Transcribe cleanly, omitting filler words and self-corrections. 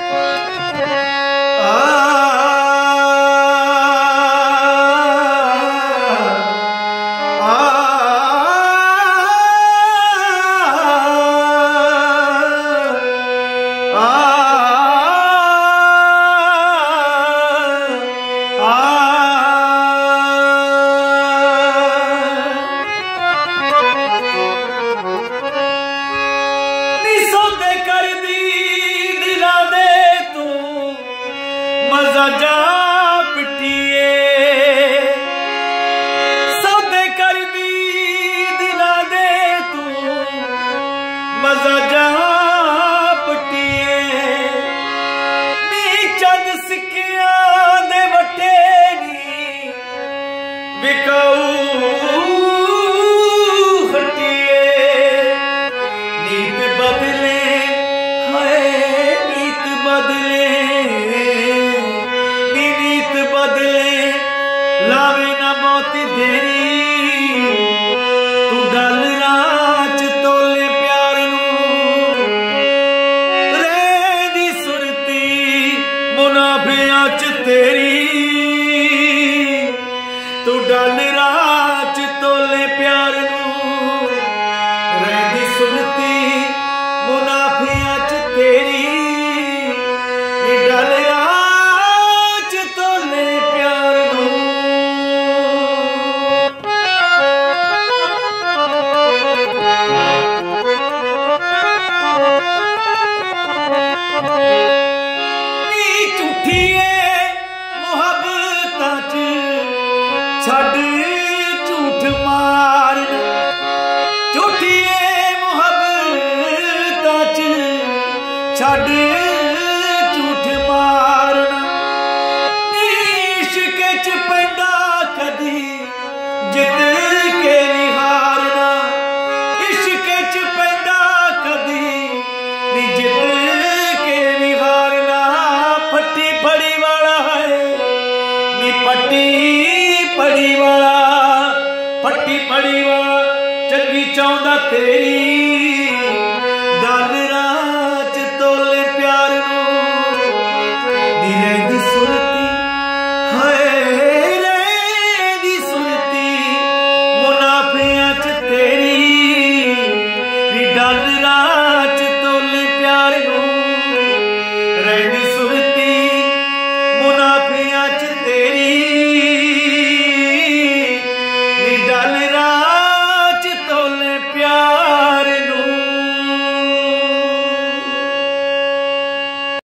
जा पिटिए सौदे कर दी दिला दे तू मजा जा पिटिए नी चंद सिक्किया दे वटे नी विकाऊ हटिए नीत बदले हाय नीत बदले लावे ना मोती देरी तू डल राच तोले प्यार नू रेदी सुरती मुनाफियां च तेरी तू डल राच तोले प्यार नू रेदी सुरती मुनाफियां च तेरी डल राच तोले प्यार छड़ झूठ मारना झूठिए मुहब्बतां च छड़ झूठ मारना इश्क च पैंदा कदी जित के नी हारना इश्क च पैंदा कदी नी जित के नी हारना फट्टी फड़ी वाला है नी पट्टी पड़ी वाला चंगी चाहता तेरी